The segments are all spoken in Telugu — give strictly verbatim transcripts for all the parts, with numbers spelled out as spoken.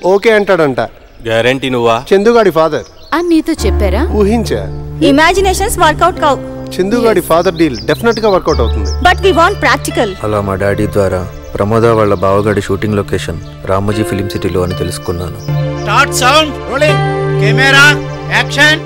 ఓకే అంటాడంట. గ్యారెంటీ నువ్వా? చందుగాడి ఫాదర్ అని నీతో చెప్పారా? ఊహించా. ఇమాజినేషన్స్ వర్కౌట్ కావు. చందుగాడి ఫాదర్ డీల్ డెఫినెట్ గా వర్కౌట్ అవుతుంది. But we want practical. అలా మా డాడీ ద్వారా ప్రమోద వాళ్ళ బావగాడి షూటింగ్ లొకేషన్ రామోజీ ఫిలిం సిటీలో అని తెలుసుకున్నాను. Start sound rolling camera action.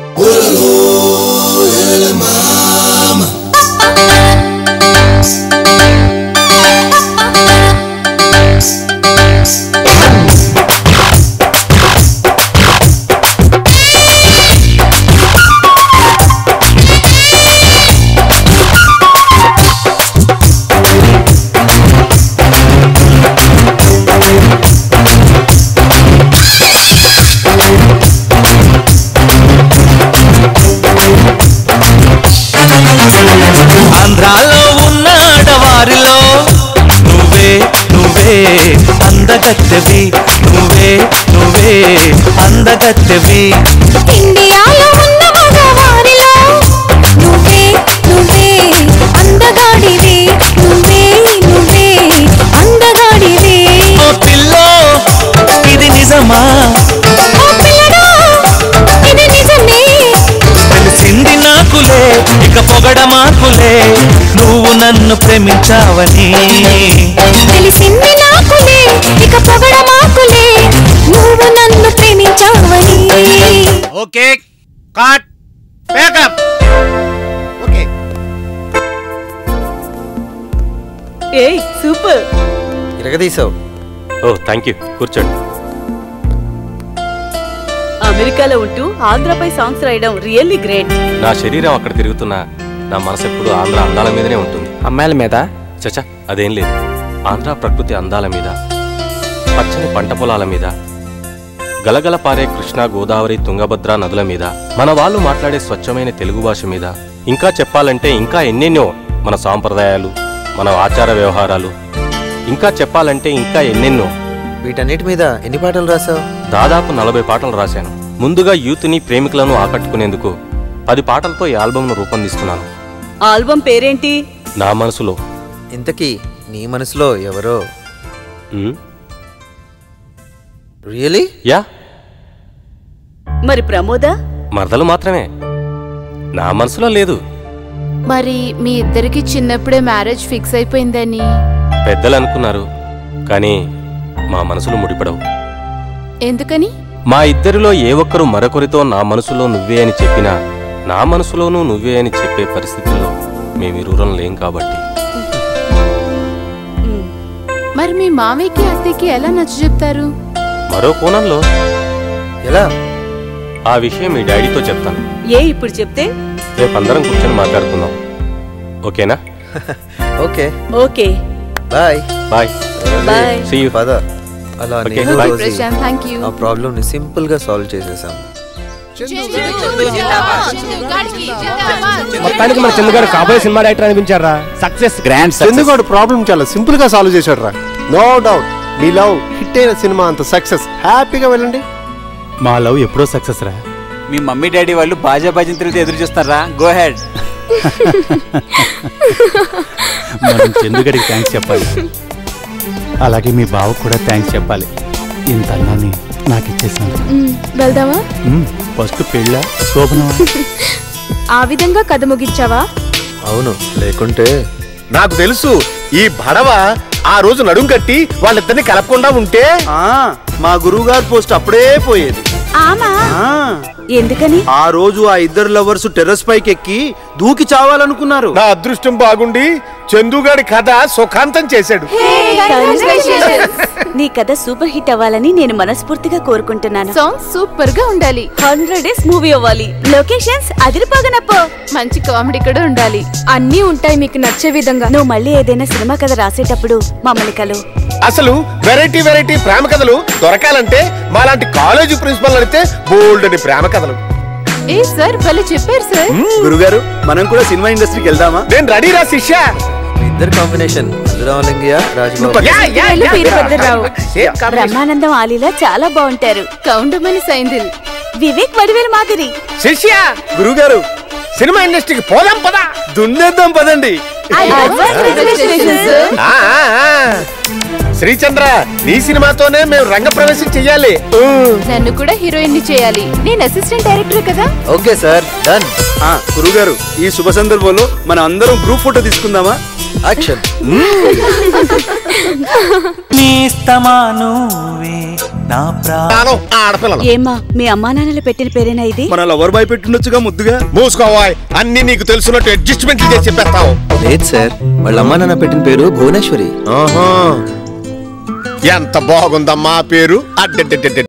ఆంధ్రాలో ఉన్న ఆడవారిలో నువ్వే నువ్వే అందగత్తెవి, నువ్వే నువ్వే అందగత్తెవి. ఇండియాలో ఉన్న మగవారిలో నువ్వే నువ్వే అందగాడివి, నువ్వే నువ్వే అందగాడివి. ఓ పిల్లో ఇది నిజమా? ఓ పిల్లడా ఇది నిజమే. తెలిసింది నాకులే ఇక పొగడమాకులే నువ్వు నన్ను ప్రేమించావని. తెలిసింది నాకులే ఇక పొగడమాకులే నువ్వు నన్ను ప్రేమించావని. Okay cut backup. ఓకే ఏయ్ సూపర్. ఇరగదీసావు. ఓ థ్యాంక్ యూ, కూర్చోండి. అమెరికాలో ఉంటూ ఆంధ్రపై సాంగ్స్ రాయడం రియల్లీ గ్రేట్. నా శరీరం అక్కడ తిరుగుతున్నా నా మనసు ఎప్పుడు ఆంధ్ర అందాల మీదనే ఉంటుంది. అమ్మాయిల మీద? చచ్చా అదేం లేదు. ఆంధ్ర ప్రకృతి అందాల మీద, పచ్చని పంట పొలాల మీద, గలగల పారే కృష్ణా గోదావరి తుంగభద్ర నదుల మీద, మన వాళ్ళు మాట్లాడే స్వచ్ఛమైన తెలుగు భాష మీద, ఇంకా చెప్పాలంటే ఇంకా ఎన్నెన్నో మన సాంప్రదాయాలు, మన ఆచార వ్యవహారాలు, ఇంకా చెప్పాలంటే ఇంకా ఎన్నెన్నో. వీటన్నిటి మీద ఎన్ని పాటలు రాసావు? దాదాపు నలభై పాటలు రాశాను. ముందుగా యూత్ని ప్రేమికులను ఆకట్టుకునేందుకు పది పాటలతో ఈ ఆల్బమ్ను రూపొందిస్తున్నాను. ఆల్బమ్ పేరేంటి? నా మనసులో. ఇంతకీ నీ మనసులో ఎవరో? మ్? రియలీ? యా. మరి ప్రమోద? మరదలు మాత్రమే, నా మనసులో లేదు. మరి మీ ఇద్దరికి చిన్నప్పుడే మ్యారేజ్ ఫిక్స్ అయిపోయిందని పెద్దలు అనుకున్నారు, కానీ మా మనసులు ముడిపడవు. ఎందుకని? మా ఇద్దరిలో ఏ ఒక్కరు మరొకరితో నా మనసులో నువ్వే అని చెప్పినా నా మనసులోనూ నువ్వే అని చెప్పే పరిస్థితుల్లో మేమిరువురం లేం కాబట్టి. మరి మీ మామయ్యకి అత్తయ్యకి ఎలా నచ్చ చెప్తారు? మరో కోణంలో. ఎలా? ఆ విషయం మీ డాడీతో చెప్తాను. ఏ ఇప్పుడు చెప్తే? రేపు అందరం కూర్చొని మాట్లాడుకుందాం, ఓకేనా? Okay okay bye bye bye. See you father. అలా Okay, నేను bye. రోజు ప్రశాంత్, థ్యాంక్ యూ. ఆ ప్రాబ్లమ్ ని సింపుల్ గా సాల్వ్ చేసేసాం. మొత్తానికి మన చందుగాడు కాబోయే సినిమా డైరెక్టర్ అనిపించారా? Success, grand success. చందుగాడు ప్రాబ్లం చాలా సింపుల్ గా సాల్వ్ చేశాడు రా. నో డౌట్ మీ లవ్ హిట్ అయిన సినిమా అంత సక్సెస్. హ్యాపీగా వెళ్ళండి. మా లవ్ ఎప్పుడో సక్సెస్ రా. మీ మమ్మీ డాడీ వాళ్ళు బాజా బాజింతలతో ఎదురు చూస్తారా? Go ahead. మనం చందుగాడికి థ్యాంక్స్ చెప్పాలి, అలాగే మీ బావకు కూడా థ్యాంక్స్ చెప్పాలి. ఇంత అన్నాన్ని నాకు ఇచ్చేసాను. వెళ్దామా? ఫస్ట్ పెళ్ళ శోభనమా? ఆ విధంగా కథ ముగించావా? అవును, లేకుంటే నాకు తెలుసు ఈ భడవ ఆ రోజు నడుం కట్టి వాళ్ళిద్దరిని కలపకుండా ఉంటే మా గురువు గారు పోస్ట్ అప్పుడే పోయేది. ఆమా ఎందుకని? ఆ రోజు ఆ ఇద్దరు లవర్స్ టెర్రస్ పైకి ఎక్కి దూకి చావాలనుకున్నారు. నా అదృష్టం బాగుండి చందుగాడి కథ సుఖాంతం చేశాడు. నీ కథ సూపర్ హిట్ అవ్వాలని నేను మనస్ఫూర్తిగా కోరుకుంటున్నాను. సాంగ్ సూపర్ గా ఉండాలి, హండ్రెడ్ డేస్ మూవీ అవ్వాలి, లొకేషన్స్ అదిరిపోగనప్పో, మంచి కామెడీ కూడా ఉండాలి. అన్నీ ఉంటాయి మీకు నచ్చే విధంగా. నువ్వు మళ్ళీ ఏదైనా సినిమా కథ రాసేటప్పుడు మమ్మల్ని కలు. అసలు వెరైటీ వెరైటీ ప్రేమ కథలు దొరకాలంటే మాలాంటి కాలేజీ ప్రిన్సిపల్ అడిగితే బోల్డ్ అని ప్రేమ కథలు. ఏ సార్ భలే చెప్పారు సార్. గురుగారు మనం కూడా సినిమా ఇండస్ట్రీకి వెళ్దామా? నేను రెడీ రా శిష్య. ఇద్దరు కాంబినేషన్ రామలింగయ్య రాజబాబు. బ్రహ్మానందం ఆలీలా చాలా బాగుంటారు. కౌండమని సైందిల్, వివేక్ వడివేలు మాదిరి. శిష్య గురుగారు సినిమా ఇండస్ట్రీకి పోదాం పదా, దున్నేద్దాం పదండి. శ్రీచంద్ర నీ సినిమాతోనే మేము రంగ ప్రవేశం చెయ్యాలి. నన్ను కూడా హీరోయిన్ ని చేయాలి. నేను అసిస్టెంట్ డైరెక్టర్ కదా. Okay sir, done. గురువు గారు, ఈ శుభ సందర్భంలో మనం అందరం గ్రూప్ ఫోటో తీసుకుందామా? యాక్షన్. ఆడపిల్లలు ఏమ్మా మీ అమ్మా నాన్నలు పెట్టిన పేరేనా ఇది? మన లవర్ బాయ్ పెట్టుండొచ్చుగా ముద్దుగా. మూసుకోవాయ్, అన్ని నీకు తెలుసున్నట్టు అడ్జస్ట్మెంట్ చేసి చెప్పేస్తావు. లేదు సార్, వాళ్ళ అమ్మా నాన్న పెట్టిన పేరు భువనేశ్వరి. ఎంత బాగుందమ్మా పేరు. అడ్డ